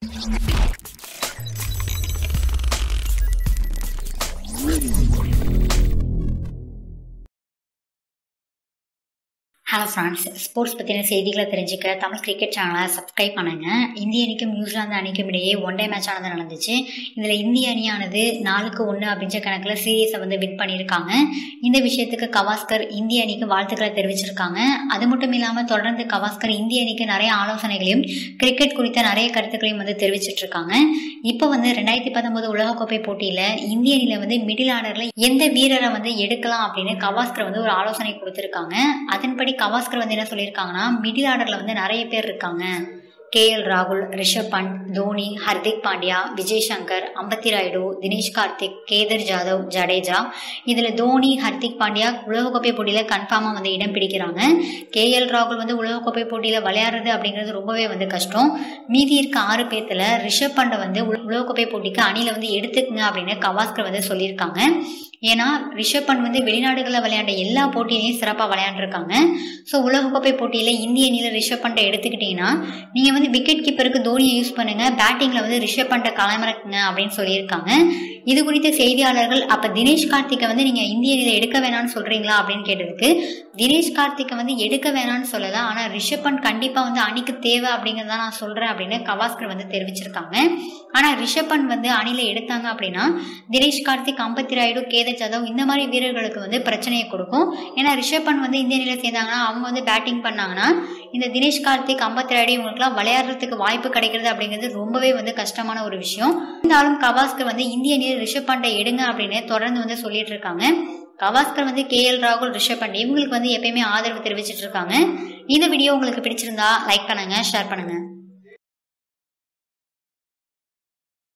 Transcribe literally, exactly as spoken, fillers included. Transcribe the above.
Hello friends, sports பற்றின செய்திகளை தெரிஞ்சுக்க தமிழ் கிரிக்கெட் சேனலை சப்ஸ்கிரைப் பண்ணுங்கள். இந்திய அணிக்கும் நியூசிலாந்து அணிக்கும் இடையே ஒன் டே மேட்ச் ஆனது நடந்துச்சு. இதில் இந்திய அணியானது நாலுக்கு ஒன்று அப்படின்ற கணக்கில் சீரீஸை வந்து வின் பண்ணியிருக்காங்க. இந்த விஷயத்துக்கு கவாஸ்கர் இந்திய அணிக்கு வாழ்த்துக்களை தெரிவிச்சிருக்காங்க. அது மட்டும் இல்லாமல் தொடர்ந்து கவாஸ்கர் இந்திய அணிக்கு நிறைய ஆலோசனைகளையும் கிரிக்கெட் குறித்த நிறைய கருத்துக்களையும் வந்து தெரிவிச்சிட்டு இருக்காங்க. இப்போ வந்து ரெண்டாயிரத்தி பத்தொன்பது உலகக்கோப்பை போட்டியில் இந்திய அணியில் வந்து மிடில் ஆர்டரில் எந்த வீரரை வந்து எடுக்கலாம் அப்படின்னு கவாஸ்கர் வந்து ஒரு ஆலோசனை கொடுத்துருக்காங்க. அதன்படி கவாஸ்கர் வந்து என்ன சொல்லியிருக்காங்கன்னா, மிடில் ஆர்டர்ல வந்து நிறைய பேர் இருக்காங்க. கே எல் ராகுல், ரிஷப் பண்ட், தோனி, ஹர்திக் பாண்டியா, விஜய் சங்கர், அம்பத்தி ராயுடு, தினேஷ் கார்த்திக், கேதர் ஜாதவ், ஜடேஜா. இதுல தோனி, ஹர்திக் பாண்டியா உலகக்கோப்பை போட்டியில கன்ஃபார்மா வந்து இடம் பிடிக்கிறாங்க. கே எல் ராகுல் வந்து உலகக்கோப்பை போட்டியில விளையாடுறது அப்படிங்கிறது ரொம்பவே வந்து கஷ்டம். மீதி இருக்க ஆறு பேர்த்துல ரிஷப் பண்டை வந்து உலகக்கோப்பை போட்டிக்கு அணில வந்து எடுத்துக்குங்க அப்படின்னு கவாஸ்கர் வந்து சொல்லியிருக்காங்க. ஏன்னா ரிஷப் பண்ட் வந்து வெளிநாடுகளில் விளையாண்ட எல்லா போட்டியிலையும் சிறப்பாக விளையாண்டுருக்காங்க. ஸோ உலகக்கோப்பை போட்டியில் இந்திய அணியில் ரிஷப் பண்டை எடுத்துக்கிட்டீங்கன்னா நீங்கள் வந்து விக்கெட் கீப்பருக்கு தோனியை யூஸ் பண்ணுங்க, பேட்டிங்கில் வந்து ரிஷப் பண்டை களமிறக்குங்க அப்படின்னு சொல்லியிருக்காங்க. இது குறித்த செய்தியாளர்கள் அப்போ தினேஷ் கார்த்திகை வந்து நீங்கள் இந்திய அணியில் எடுக்க வேணாம்னு சொல்கிறீங்களா அப்படின்னு கேட்டதுக்கு, தினேஷ் கார்த்திகை வந்து எடுக்க வேணாம்னு சொல்லலை, ஆனால் ரிஷப் பண்ட் கண்டிப்பாக வந்து அணிக்கு தேவை அப்படிங்கிறத நான் சொல்கிறேன் அப்படின்னு கவாஸ்கர் வந்து தெரிவிச்சிருக்காங்க. ஆனால் ரிஷப் பண்ட் வந்து அணியில் எடுத்தாங்க அப்படின்னா தினேஷ் கார்த்திக், அம்பத்தி ராயுடு, கேதர் ஜாதவ் இந்த மாதிரி வீரர்களுக்கு வந்து பிரச்சனையை கொடுக்கும். ஏன்னா ரிஷப் பண்ட் வந்து இந்திய அணியில் சேர்ந்தாங்கன்னா அவங்க வந்து பேட்டிங் பண்ணாங்கன்னா இந்த தினேஷ் கார்த்திக், அம்பத்தி ராயுடு இவங்களுக்குலாம் விளையாடுறதுக்கு வாய்ப்பு கிடைக்கிறது அப்படிங்கிறது ரொம்பவே வந்து கஷ்டமான ஒரு விஷயம். இருந்தாலும் கவாஸ்கர் வந்து இந்திய அணியில் ரிஷப் பண்டை எடுங்க அப்படின்னு தொடர்ந்து வந்து சொல்லிட்டு இருக்காங்க. கவாஸ்கர் வந்து கே எல் ராகுல், ரிஷப் பண்ட் இவங்களுக்கு வந்து எப்பயுமே ஆதரவு தெரிவிச்சிட்டு இருக்காங்க. இந்த வீடியோ உங்களுக்கு பிடிச்சிருந்தா லைக் பண்ணுங்க, ஷேர் பண்ணுங்க.